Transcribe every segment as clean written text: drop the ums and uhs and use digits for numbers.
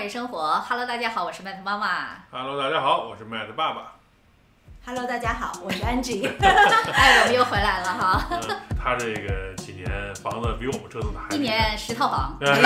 与生活 ，Hello， 大家好，我是 Matt 妈妈。 Hello， 大家好，我是 Matt 爸爸。 Hello， 大家好，我是 Angie。 哎，我们又回来了哈。 他这个几年房子比我们折腾的还。 1年10套房。 没有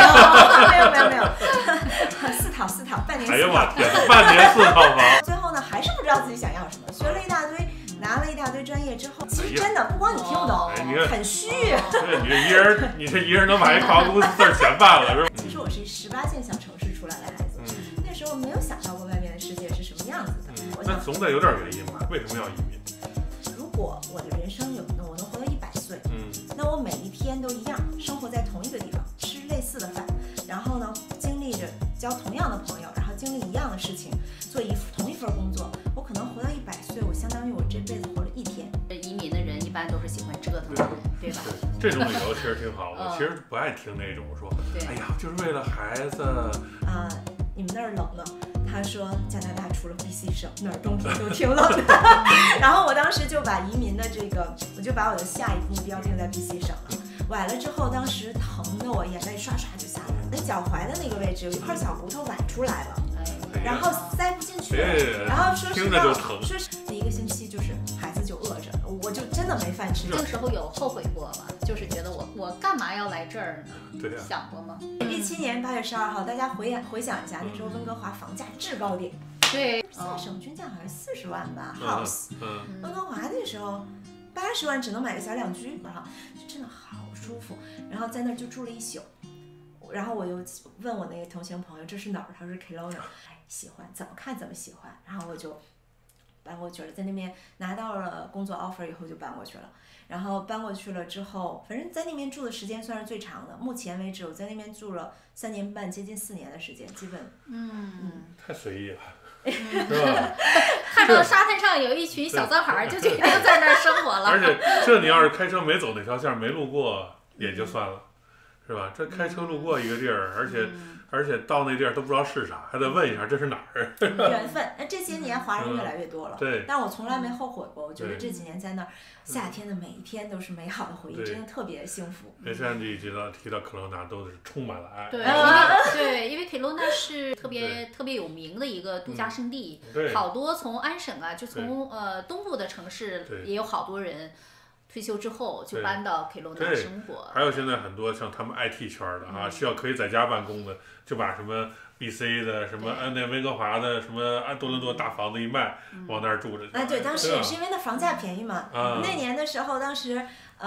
，4套，半年4套。 哎呀妈天，半年4套房。 最后呢，还是不知道自己想要什么，学了一大堆，拿了一大堆专业之后，其实真的不光你听不懂，很虚。 对，你这一人能把一跨国公司事全办了，是吧？ 其实我是18线小城市出来的孩子，那时候没有想到过外面的世界是什么样子的。 那总得有点原因吧？为什么要移民？ 如果我的人生我能活到100岁，那我每一天都一样，生活在同一个地方，吃类似的饭，然后呢，经历着交同样的朋友，然后经历一样的事情，做同一份工作，我可能活到100岁，我相当于我这辈子活了1天。 移民的人一般都是喜欢折腾的，对吧？ 这种理由其实挺好，我其实不爱听那种说，哎呀，就是为了孩子。 你们那儿冷吗？他说加拿大除了 BC 省，哪儿冬天都挺冷的。然后我当时就把移民的我就把我的下一个目标定在 BC 省了。崴了之后，当时疼的我眼泪刷刷就下来了，那脚踝的那个位置有一块小骨头崴出来了，然后塞不进去，然后说是1个星期就是孩子就饿着，我就真的没饭吃。 这个时候有后悔过吗？就是觉得我干嘛要来这儿呢？ 对呀， 想过吗 ？17年8月12号，大家回想一下，那时候温哥华房价制高点， 对， 下省均价好像40万吧 ，house，温哥华那时候80万只能买个小2居，然后就真的好舒服，然后在那儿就住了1宿，然后我又问我那个同行朋友这是哪儿，他说 Kelowna， 喜欢怎么看怎么喜欢，然后我就搬过去了，在那边拿到了工作 offer 以后就搬过去了，然后搬过去了之后，反正在那边住的时间算是最长的，目前为止我在那边住了3年半，接近4年的时间，基本太随意了。 是吧？看到沙滩上有一群小脏孩，就决定在那儿生活了。 而且这你要是开车没走那条线，没路过也就算了，是吧？这开车路过一个地儿，而且到那地儿都不知道是啥，还得问一下这是哪儿。 缘分。那这些年华人越来越多了， 对， 但我从来没后悔过。我觉得这几年在那儿，夏天的每一天都是美好的回忆，真的特别幸福。 那上集提到科罗纳都是充满了爱。 对，因为科罗纳是特别有名的一个度假胜地，好多从安省啊，就从东部的城市也有好多人。退休之后就搬到科罗纳生活， 还有现在很多像他们 IT 圈的需要可以在家办公的，就把什么 BC 的什么那温哥华的什么多伦多大房子一卖，往那儿住着。 对，当时也是因为那房价便宜嘛。那年的时候，当时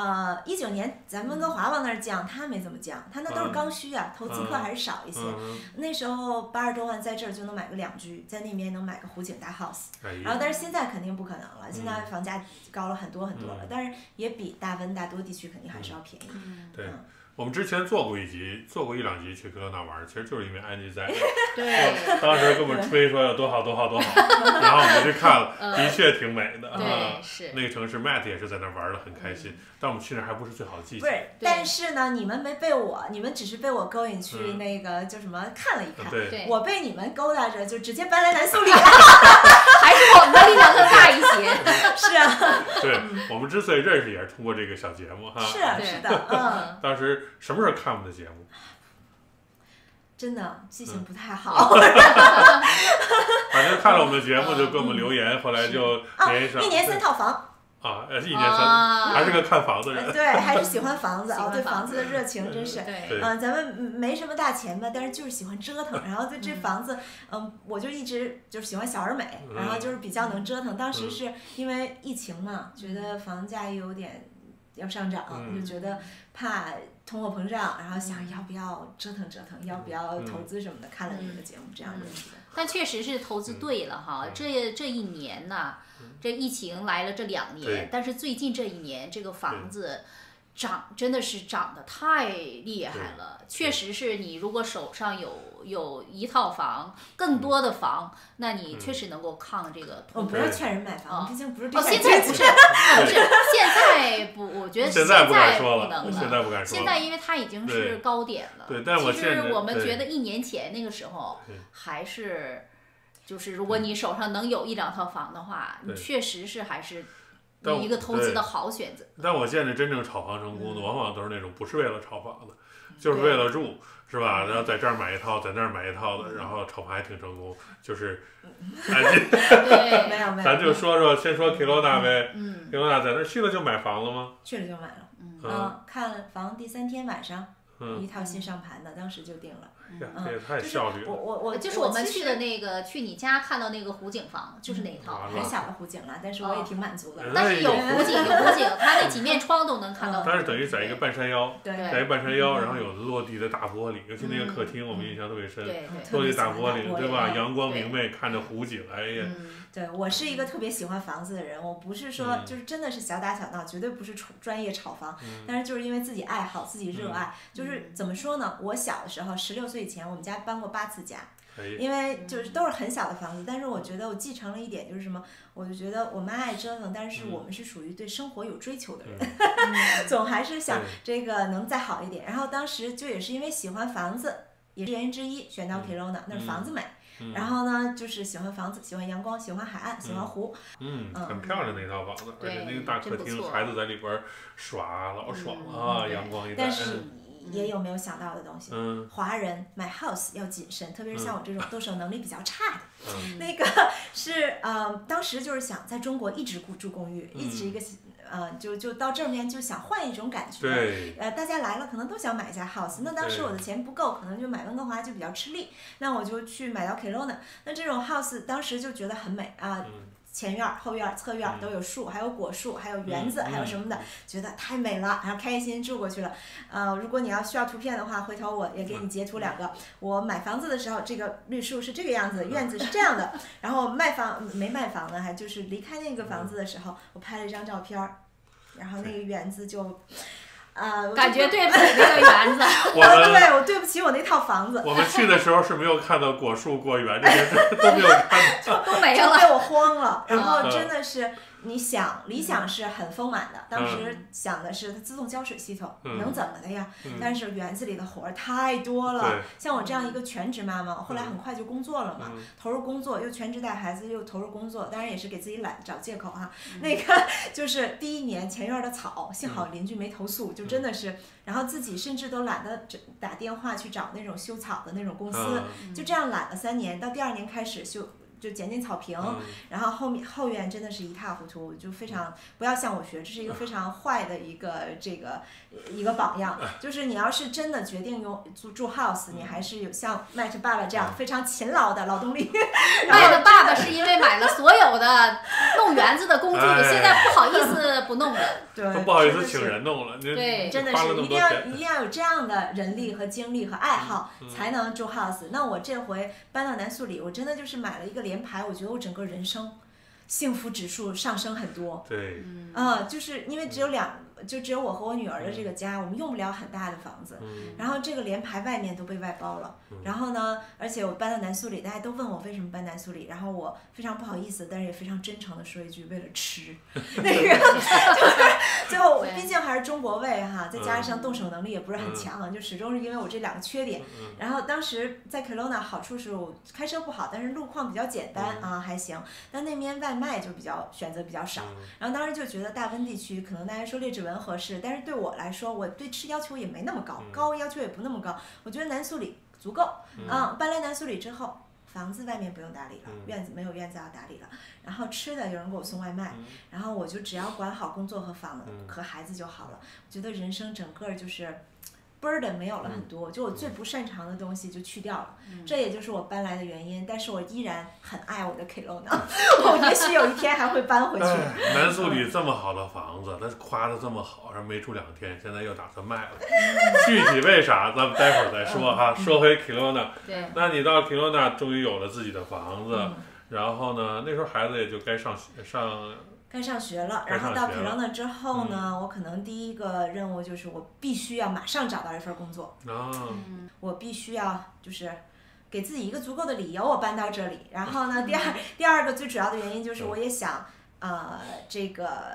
19年咱们温哥华往那儿降，他没怎么降，他那都是刚需啊，投资客还是少一些。那时候80多万在这儿就能买个2居，在那边能买个湖景大 house。然后但是现在肯定不可能了，现在房价高了很多很多了，但是也比大温大多地区肯定还是要便宜。 对。我们之前做过1、2集去科罗纳玩，其实就是因为安吉在。 对。 当时跟我们吹说有多好，然后我们去看了，的确挺美的。 是。 那个城市 Matt 也是在那玩的很开心，但我们去那还不是最好的季节。 不是，但是呢，你们只是被我勾引去那个叫什么看了一看，我被你们勾搭着就直接搬来南苏里了。 还是我们的力量更大一些。 是啊。 对，我们之所以认识也是通过这个小节目哈。 是的， 当时什么时候看我们的节目？ 真的记性不太好。 反正看了我们的节目就给我们留言，后来就联系上。 1年3套房。 1年3，还是个看房子人。 对，还是喜欢房子对房子的热情真是。咱们没什么大钱吧，但是就是喜欢折腾，然后对这房子，我就一直就是喜欢小而美，然后就是比较能折腾。当时是因为疫情嘛，觉得房价有点要上涨，就觉得怕通货膨胀，然后想要不要折腾，要不要投资什么的，看了你们的节目，这样认识的。 但确实是投资对了哈，这1年呢，这疫情来了这2年，但是最近这1年这个房子真的是涨得太厉害了，确实是你如果手上有1套房，更多的房，那你确实能够抗这个通胀。 我不要劝人买房，毕竟不是地产阶级。现在不是，现在不，我觉得现在不敢说了，现在因为它已经是高点了。 对，但其实我们觉得1年前那个时候还是，就是如果你手上能有1、2套房的话，你确实是还是。 一个投资的好选择。 但我见着真正炒房成功的，往往都是那种不是为了炒房的，就是为了住，是吧？然后在这儿买一套，在那儿买一套的，然后炒房还挺成功，就是， 对， 没有。 咱就先说 Kelowna 呗，Kelowna 在那儿去了就买房了吗？ 去了就买了，看房第3天晚上，一套新上盘的，当时就定了。 这也太效率了。 我就是我们去的那个，去你家看到那个湖景房，就是那一套， 很小的湖景了，但是我也挺满足的。 但是有湖景，它那几面窗都能看到。 但是等于在一个半山腰， 在一半山腰，然后有落地的大玻璃，尤其那个客厅，我们印象特别深，落地大玻璃，对吧？阳光明媚，看着湖景，哎呀。 对，我是一个特别喜欢房子的人，我不是说就是真的是小打小闹，绝对不是专业炒房，但是就是因为自己爱好，自己热爱，就是怎么说呢？我小的时候16岁以前，我们家搬过8次家，因为就是都是很小的房子，但是我觉得我继承了一点就是什么，我就觉得我妈爱折腾，但是我们是属于对生活有追求的人，总还是想这个能再好一点。然后当时就也是因为喜欢房子，也是原因之一选到 Kelowna，那是房子美。然后呢，就是喜欢房子，喜欢阳光，喜欢海岸，喜欢湖。 很漂亮那套房子，而且那个大客厅，孩子在里边耍，老爽啊，阳光一带。 但是也有没有想到的东西，华人买 house 要谨慎，特别是像我这种动手能力比较差的，那个是当时就是想在中国一直住公寓，一直一个。就到这边就想换一种感觉，大家来了可能都想买一家 house， 那当时我的钱不够，可能就买温哥华就比较吃力，那我就去买到 Kelowna， 那这种 house 当时就觉得很美啊。前院、后院、侧院都有树，还有果树，还有园子，还有什么的，觉得太美了，然后开心住过去了。如果你需要图片的话，回头我也给你截图2个。我买房子的时候，这个绿树是这个样子，院子是这样的。然后没卖房呢，还就是离开那个房子的时候，我拍了一张照片，然后那个园子就。 感觉对不起那个园子， 我对不起我那套房子。 我们去的时候是没有看到果树、果园这些都没有看到， 都没了， 就被我慌了。然后真的是，你想理想是很丰满的，当时想的是它自动浇水系统，能怎么的呀？但是园子里的活儿太多了，像我这样一个全职妈妈，后来很快就工作了嘛，投入工作，又全职带孩子，又投入工作，当然也是给自己懒找借口哈。那个就是第1年前院的草，幸好邻居没投诉，就真的是，然后自己甚至都懒得打电话去找那种修草的那种公司，就这样懒了3年，到第2年开始就剪草坪，然后后院真的是一塌糊涂，就非常不要向我学，这是一个非常坏的一个榜样。就是你要是真的决定住 house， 你还是有像麦特爸爸这样非常勤劳的劳动力。 麦特爸爸是因为买了所有的弄园子的工具，现在不好意思不弄了， 对， 都不好意思请人弄了。 对， 真的是一定要有这样的人力和精力和爱好，才能住 house。那我这回搬到南苏里，我真的就是买了一个联排，我觉得我整个人生幸福指数上升很多。 对， 就是因为只有我和我女儿的这个家，我们用不了很大的房子，然后这个联排外面都被外包了，然后呢，而且我搬到南苏里，大家都问我为什么搬南苏里，然后我非常不好意思，但是也非常真诚的说一句，为了吃，那个就是最后毕竟还是中国胃哈，再加上动手能力也不是很强，就始终是因为我这2个缺点。然后当时在 Kelowna 好处是我开车不好，但是路况比较简单还行，但那边外卖就选择比较少，然后当时就觉得大温地区可能大家说列治文合适，但是对我来说，我对吃要求也没那么高，要求也不那么高，我觉得南苏里足够。搬来南苏里之后，房子外面不用打理了，院子没有院子要打理了，然后吃的有人给我送外卖，然后我就只要管好工作和和孩子就好了。我觉得人生整个就是burden 没有了很多，就我最不擅长的东西就去掉了，这也就是我搬来的原因。但是我依然很爱我的 Kelowna， 我也许有一天还会搬回去。 南苏里这么好的房子，他夸的这么好，然后没住2天，现在又打算卖了。具体为啥，咱们待会儿再说哈。说回 Kelowna， 那你到 Kelowna 终于有了自己的房子，然后呢，那时候孩子也就该上学了， 然后到 Kelowna 之后呢，我可能第一个任务就是我必须要马上找到一份工作，我必须要就是给自己一个足够的理由我搬到这里。然后呢，第二个最主要的原因就是我也想这个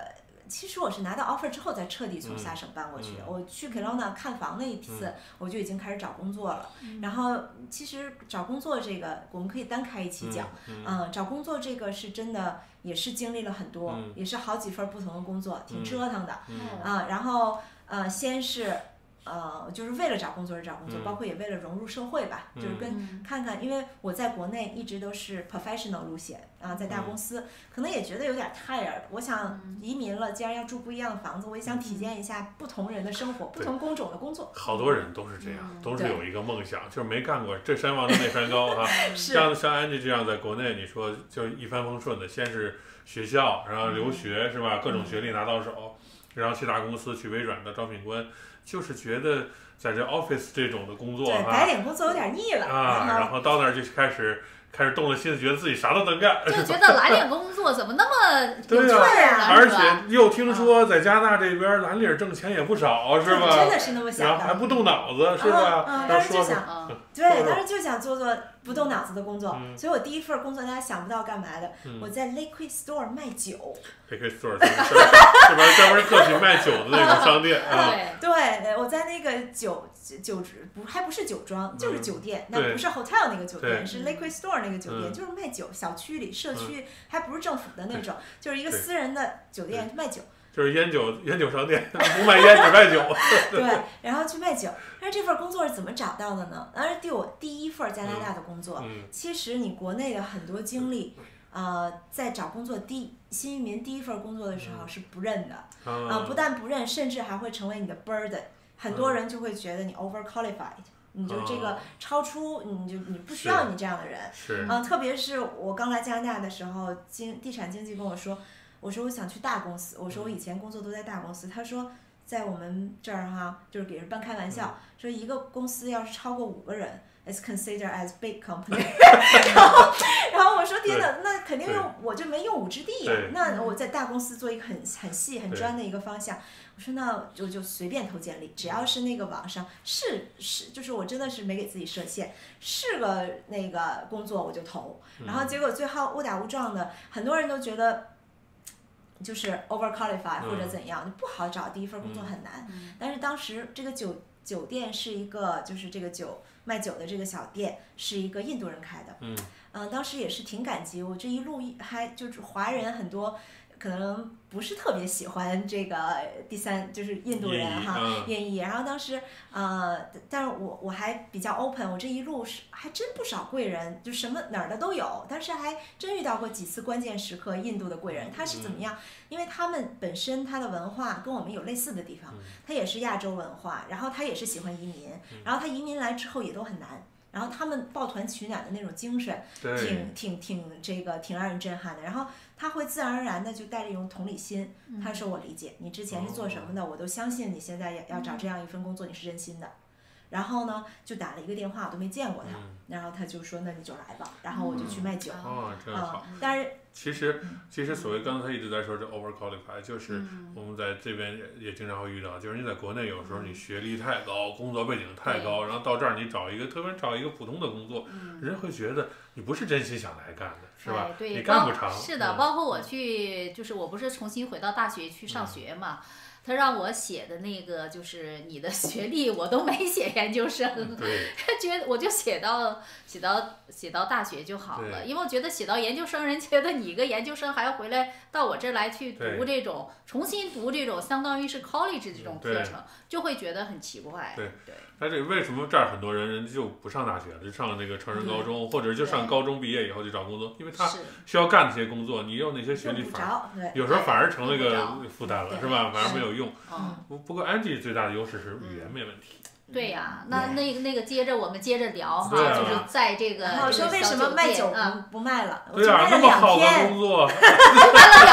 其实我是拿到 offer 之后再彻底从萨省搬过去。我去 Kelowna 看房那一次，我就已经开始找工作了。然后其实找工作这个我们可以单开一期讲。找工作这个是真的也是经历了很多，也是好几份不同的工作，挺折腾的。然后先是。就是为了找工作而找工作，包括也为了融入社会吧，就是看看，因为我在国内一直都是 professional 路线在大公司，可能也觉得有点 tired。我想移民了，既然要住不一样的房子，我也想体验一下不同人的生活，不同工种的工作。 好多人都是这样，都是有一个梦想，就是没干过这山望着那山高哈。像Angie这样在国内，你说就一帆风顺的，先是学校，然后留学是吧？各种学历拿到手，然后去大公司，去微软的招聘官。就是觉得在这 office 这种的工作对，白领工作有点腻了然后到那儿就开始动了心思，觉得自己啥都能干， 就觉得蓝领工作怎么那么有趣啊？而且又听说在加拿大这边蓝领挣钱也不少，是吧？ 真的是那么想的， 然后还不动脑子，是吧？ 当时就想，对，当时就想做不动脑子的工作，所以我第一份工作大家想不到干嘛的，我在 Liquid Store 卖酒。 Liquid Store 这边专门客气卖酒的那种商店啊。 对，我在那个酒还不是酒庄，就是酒店，那不是 hotel 那个酒店，是 Liquid Store 那个酒店，就是卖酒，小区里社区还不是政府的那种，就是一个私人的酒店卖酒。 就是烟酒商店，不卖烟只卖酒。 对，然后去卖酒。但是这份工作是怎么找到的呢？当时我第一份加拿大的工作，其实你国内的很多经历，在找工作新移民第一份工作的时候是不认的，不但不认，甚至还会成为你的 burden。很多人就会觉得你 overqualified。你就这个超出，你不需要你这样的人。特别是我刚来加拿大的时候，地产经纪跟我说。我说我想去大公司，我说我以前工作都在大公司。他说在我们这儿就是给人半开玩笑，说一个公司要是超过5个人 ，is considered as big company 然后我说天哪，那肯定我就没用武之地呀。那我在大公司做一个很细很专的一个方向。我说那就随便投简历，只要是那个网上就是我真的是没给自己设限，是个那个工作我就投。然后结果最后误打误撞的，很多人都觉得。就是 overqualified 或者怎样，就不好找，第一份工作很难。但是当时这个酒店是一个，就是这个卖酒的这个小店是一个印度人开的。当时也是挺感激，我这一路还就是华人很多。可能不是特别喜欢这个就是印度人印裔，然后当时但是我还比较 open， 我这一路还真不少贵人，就什么哪儿的都有，但是还真遇到过几次关键时刻，印度的贵人他是怎么样？因为他们本身他的文化跟我们有类似的地方，他也是亚洲文化，然后他也是喜欢移民，然后他移民来之后也都很难。然后他们抱团取暖的那种精神，挺让人震撼的。然后他会自然而然的就带着一种同理心，他说我理解你之前是做什么的，我都相信你现在要找这样一份工作你是真心的。然后呢，就打了一个电话，我都没见过他，然后他就说那你就来吧，然后我就去卖酒。 真好。 但是其实所谓刚才一直在说这 overqualified， 就是我们在这边也经常会遇到，就是你在国内有时候你学历太高，工作背景太高，然后到这儿你特别找一个普通的工作，人会觉得你不是真心想来干的，是吧？你干不长。 是的，包括我就是我不是重新回到大学去上学嘛。他让我写的那个就是你的学历，我都没写研究生，他觉得我就写到大学就好了，因为我觉得写到研究生，人觉得你一个研究生还要回来到我这儿来去读这种重新读这种相当于是 college 这种课程，就会觉得很奇怪。对。 那这为什么这儿很多人就不上大学了，就上那个成人高中，或者就上高中毕业以后就找工作，因为他需要干这些工作，你有那些学历有时候反而成那个负担了，是吧？反而没有用。不过 Angie 最大的优势是语言没问题。 对呀，那个我们接着聊哈，就是在这个我说为什么卖酒不卖了？ 对啊，那么好的工作， 卖了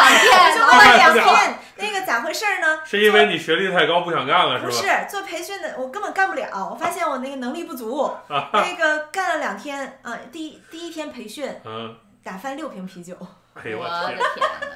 2天， 那个咋回事呢？ 是因为你学历太高不想干了是吧？ 不是，做培训的我根本干不了，我发现我那个能力不足，那个干了2天第一天培训，打翻6瓶啤酒。 哎呦我的天哪！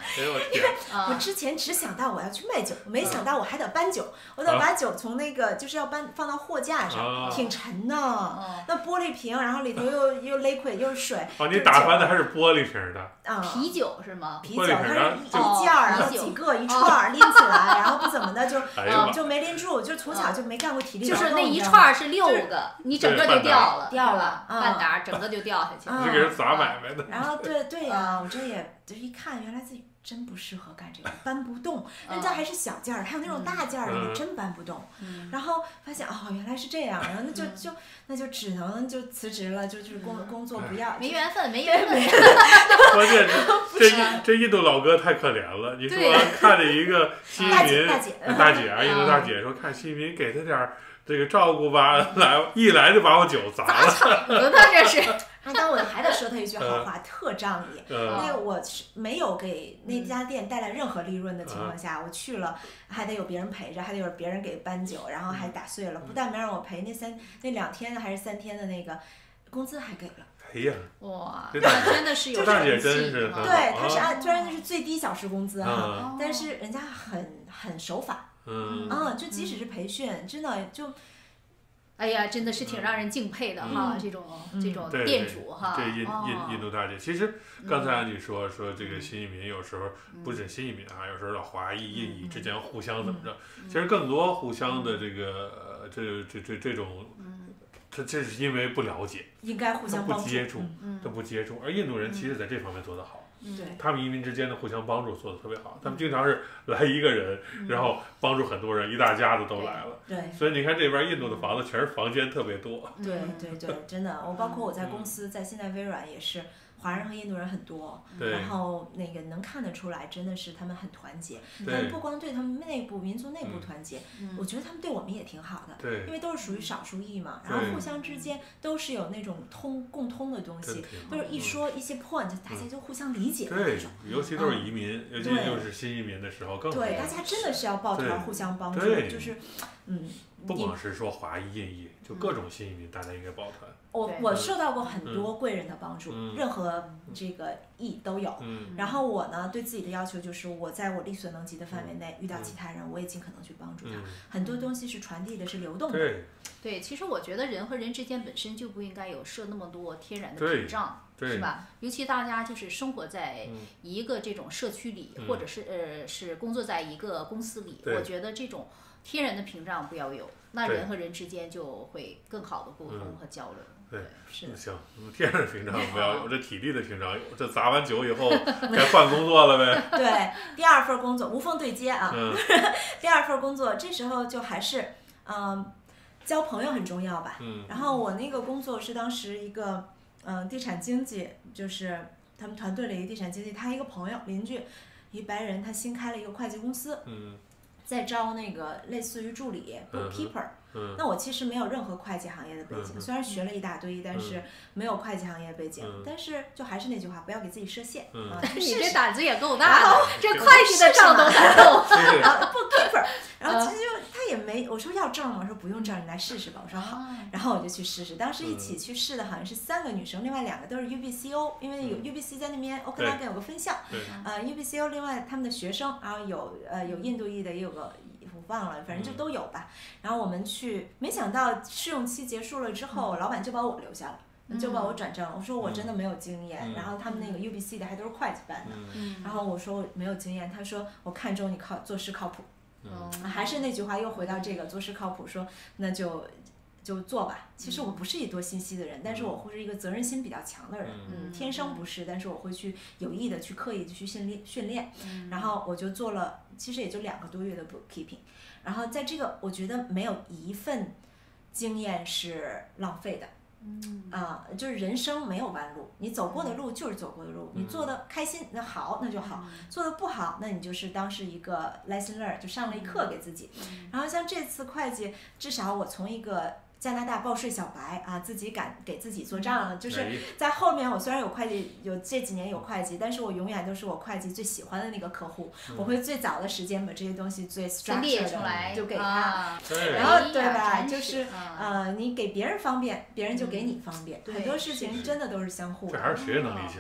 哎呦我天！ 我之前只想到我要去卖酒，没想到我还得搬酒，我得把酒从那个就是要放到货架上，挺沉的。那玻璃瓶，然后里头又 liquid 又是水。 哦，你打翻的还是玻璃瓶的？ 啤酒是吗？ 啤酒它是一件儿，然后几个一串拎起来，然后不怎么的就没拎住，就从小就没干过体力劳动。 就是那一串是6个，你整个就掉了，半打整个就掉下去了。 是给人砸买卖的。 然后对呀，我这也就一看，原来自己真不适合干这个，搬不动。人家还是小件儿，还有那种大件儿的，你真搬不动。然后发现原来是这样，然后那就只能就辞职了，就是工作不要。 没缘分。 关键是这印度老哥太可怜了。你说看着一个新移民大姐啊，印度大姐说看新移民给他点这个照顾吧，一来就把我酒砸了。 他这是。 但我还得说他一句好话，特仗义。那我是没有给那家店带来任何利润的情况下，我去了还得有别人陪着，还得有别人给搬酒，然后还打碎了，不但没让我赔那2天还是3天的那个工资还给了。 哎呀， 哇，真的是有大姐真是对，他是虽然那是最低小时工资哈，但是人家很守法。就即使是培训，真的就。 哎呀，真的是挺让人敬佩的哈，这种店主哈。 这印度大姐，其实刚才你说这个新移民有时候不止新移民啊，有时候华裔、印裔之间互相怎么着，其实更多互相的这个这种，这是因为不了解， 应该互相不接触，而印度人其实在这方面做得好。他们移民之间的互相帮助做得特别好，他们经常是来一个人，然后帮助很多人，一大家子都来了。 对， 所以你看这边印度的房子全是房间特别多。 对，真的，包括我在公司，在现在微软也是。华人和印度人很多，然后那个能看得出来，真的是他们很团结。但不光对他们民族内部团结，我觉得他们对我们也挺好的。因为都是属于少数裔嘛，然后互相之间都是有那种共通的东西，都是一说一些 point，大家就互相理解的那种。 尤其都是移民，尤其就是新移民的时候更好。 对，大家真的是要抱团互相帮助，就是， 不光是说华裔、印裔，就各种新移民，大家应该抱团。 我受到过很多贵人的帮助，任何这个裔都有。然后我呢，对自己的要求就是，我在我力所能及的范围内，遇到其他人，我也尽可能去帮助他。很多东西是传递的，是流动的。 对，其实我觉得人和人之间本身就不应该有设那么多天然的屏障，是吧？尤其大家就是生活在一个这种社区里，或者是工作在一个公司里，我觉得这种天然的屏障不要有，那人和人之间就会更好的沟通和交流。 对，是行，天然的屏障不要有，这体力的屏障有，这砸完酒以后该换工作了呗。 对，第二份工作无缝对接啊。第二份工作这时候就还是交朋友很重要吧。然后我那个工作是当时一个地产经纪，就是他们团队里一个地产经纪，他一个朋友邻居，一白人，他新开了一个会计公司。在招那个类似于助理 bookkeeper，那我其实没有任何会计行业的背景，虽然学了一大堆，但是没有会计行业背景。但是就还是那句话，不要给自己设限。 你这胆子也够大的，这会计的账都敢动。 bookkeeper， 然后其实他也没，我说要证吗？我说不用证，你来试试吧。我说好，然后我就去试试。当时一起去试的好像是3个女生，另外2个都是 UBCO， 因为有 UBC 在那边奥克拉根有个分校。UBCO 另外他们的学生，然后有印度裔的，也有个我忘了，反正就都有吧。然后我们去，没想到试用期结束了之后，老板就把我留下了。就把我转正了，我说我真的没有经验，然后他们那个 UBC 的还都是会计班的，然后我说没有经验，他说我看中你做事靠谱，还是那句话又回到这个做事靠谱，说那就做吧。其实我不是一多心细的人，但是我会是一个责任心比较强的人，天生不是，但是我会去有意的去刻意的去训练，然后我就做了，其实也就2个多月的 bookkeeping， 然后在这个我觉得没有一份经验是浪费的。就是人生没有弯路，你走过的路就是走过的路，你做的开心那好那就好，做的不好那你就是当是一个 lesson learn， 就上了一课给自己。然后像这次会计，至少我从一个加拿大报税小白啊，自己敢给自己做账了，就是在后面我虽然有会计，有这几年有会计，但是我永远都是我会计最喜欢的那个客户，我会最早的时间把这些东西最 structure 的就给他，然后对吧，就是你给别人方便，别人就给你方便，很多事情真的都是相互的。 这还是学习能力强。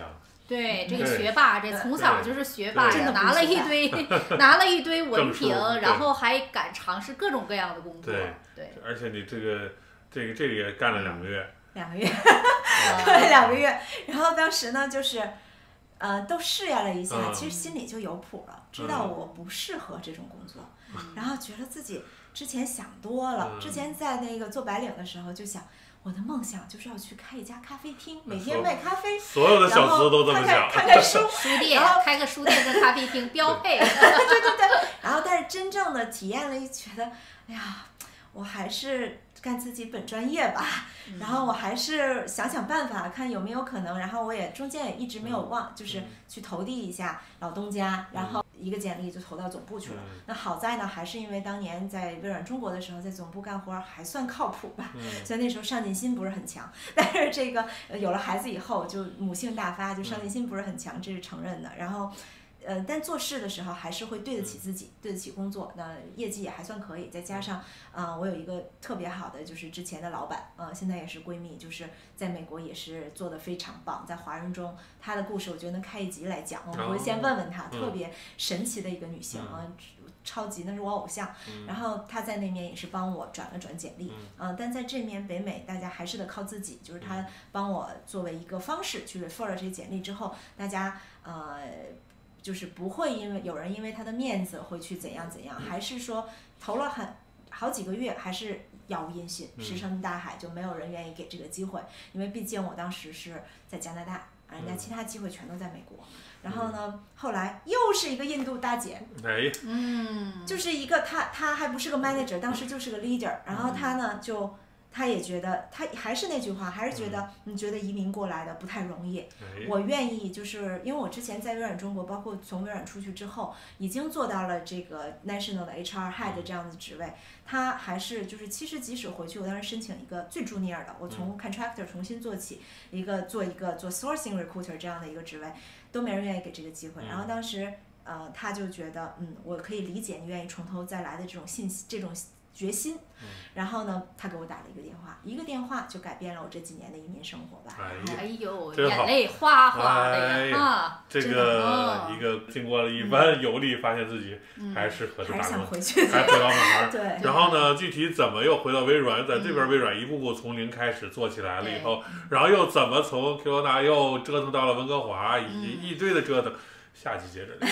对，这个学霸，这从小就是学霸呀，拿了一堆文凭，然后还敢尝试各种各样的工作。 对，而且你这个也干了2个月。 2个月，对，2个月。然后当时呢，就是，都试验了一下，其实心里就有谱了，知道我不适合这种工作，然后觉得自己之前想多了。之前在那个做白领的时候就想。我的梦想就是要去开一家咖啡厅，每天卖咖啡。 所有的小资都这么想。 看书， 店，开个书店跟咖啡厅标配。 对。然后，但是真正的体验了，觉得，哎呀，我还是干自己本专业吧。然后我还是想想办法，看有没有可能。然后我也中间也一直没有就是去投递一下老东家，然后一个简历就投到总部去了。那好在呢，还是因为当年在微软中国的时候，在总部干活还算靠谱吧。所以那时候上进心不是很强，但是这个有了孩子以后，就母性大发，就上进心不是很强，这是承认的。然后。但做事的时候还是会对得起自己，对得起工作，那业绩也还算可以。再加上，我有一个特别好的，就是之前的老板，现在也是闺蜜，就是在美国也是做得非常棒，在华人中，她的故事我觉得能开一集来讲，我会先问问她，特别神奇的一个女性啊。超级，那是我偶像。然后他在那面也是帮我转了转简历，但在这面北美大家还是得靠自己，就是他帮我作为一个方式去 refer 了这些简历之后，大家就是不会有人因为他的面子会去怎样，还是说投了好几个月还是杳无音讯，石沉大海，就没有人愿意给这个机会，因为毕竟我当时是在加拿大，人家其他机会全都在美国。然后呢，后来又是一个印度大姐，就是一个她还不是个 manager， 当时就是个 leader， 然后她呢他也觉得，他还是那句话，还是觉得觉得移民过来的不太容易。我愿意，就是因为我之前在微软中国，包括从微软出去之后，已经做到了这个 national 的 HR head 这样的职位。他还是就是其实即使回去，我当时申请一个最 junior 的，我从 contractor 重新做起，做 sourcing recruiter 这样的一个职位，都没人愿意给这个机会。然后当时他就觉得我可以理解你愿意从头再来的这种这种决心，然后呢，他给我打了一个电话就改变了我这几年的移民生活吧。 哎呦，眼泪哗哗的呀！ 这个一个经过了一番游历，发现自己还是合适打工，还回到本行。 对。 然后呢，具体怎么又回到微软，在这边微软一步步从零开始做起来了以后，然后又怎么从 Kelowna 又折腾到了温哥华，以及一堆的折腾。下期接着聊。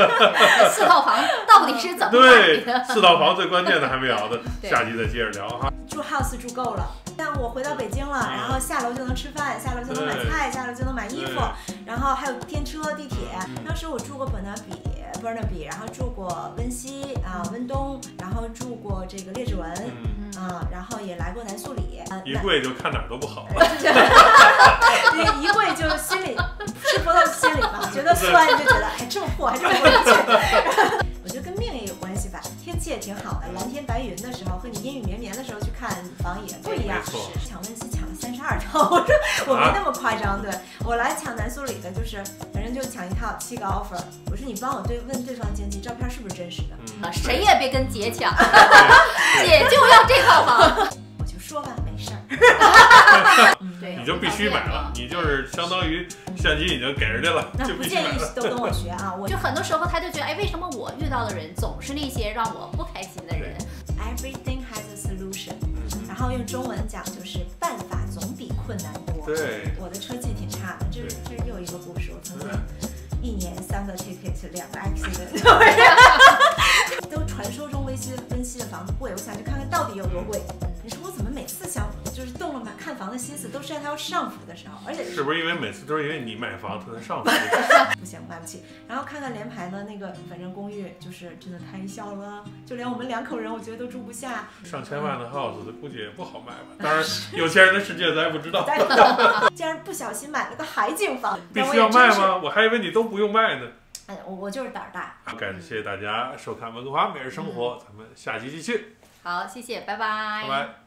4套房到底是怎么买的？4套房最关键的还没聊的，下期再接着聊哈。 住 house 住够了，像我回到北京了，然后下楼就能吃饭，下楼就能买菜，下楼就能买衣服，然后还有天车、地铁。当时我住过Burnaby，然后住过温西温东，然后住过这个列治文，然后也来过南苏里。 一跪就看哪儿都不好。 一跪就心里吃葡萄心里吧，觉得酸就觉得哎这么破还这么过去。我觉得跟命也有关系吧，天气也挺好的，蓝天白云的时候和你阴雨绵绵的时候去看房也不一样。抢温西抢了32套，我说我没那么夸张，对我来抢南苏里的就是反正就抢一套7个 offer， 我说你帮我问对方经纪照片是不是真实的， 谁也别跟姐抢，姐就要这套房。 我就说吧，没事儿。 你就必须买了，你就是相当于相机已经给人家了， 那不建议都跟我学啊！ 就很多时候他就觉得，哎，为什么我遇到的人总是那些让我不开心的人 ？Everything has a solution，然后用中文讲就是办法总比困难多。 对， 我的车技挺差的，这又一个故事。我曾经1年3个 ticket， 2个 accident， 都传说中温西的房子贵，我想去看看到底有多贵。你说我怎么每次想就是动了看房的心思，都是在它要上浮的时候，而且是不是因为每次都是因为你买房它才上浮？ 不行，买不起。然后看看联排的那个，反正公寓就是真的太小了，就连我们2口人，我觉得都住不下。 上千万的 house， 估计也不好卖吧？当然，有钱人的世界咱也不知道。 竟然不小心买了个海景房， 必须要卖吗？我还以为你都不用卖呢。 我就是胆大。 感谢大家收看温哥华每日生活，咱们下期继续。 好，谢谢，拜拜。 拜拜。